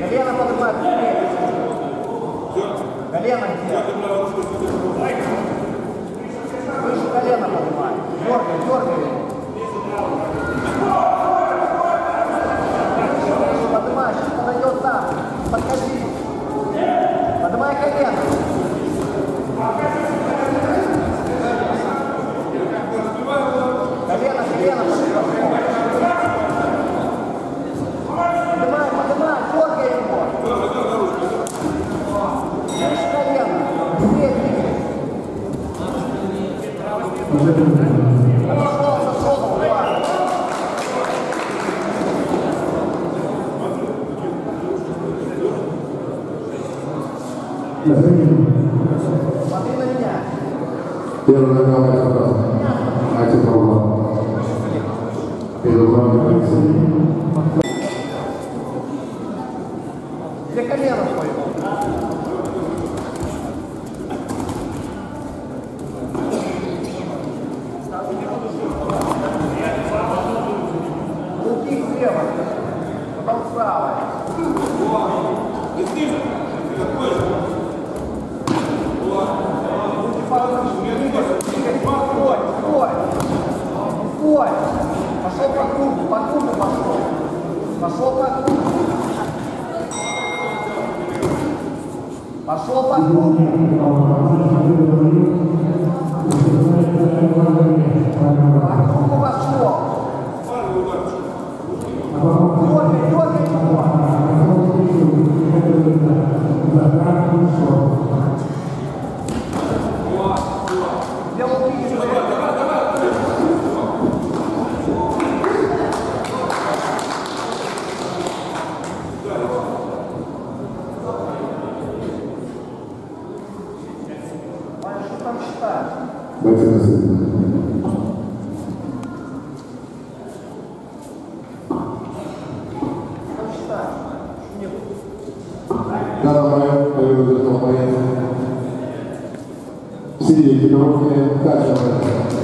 Колено поднимает вперед. Колено где? Выше колено поднимай. Дергай, дергай его. Поднимай, сейчас подойдет сам. Подходи. Поднимай колено. Колено, колено поднимай. Поднимай, поднимай, дергай его. Выше колено. Вперед. Пошел, зашел, давай. Смотри на меня. Первая нога Майкл. Майкл Павлов. Первый раунд полиции. Где колено твоего? Руки слева, потом справа. Руки Стой! Пошел по кругу пошел. Пошел по кругу. Пошел по кругу. По кругу пошел. Дергай его. Делал пищу. Что там считаешь? Да, мое экипировки качество.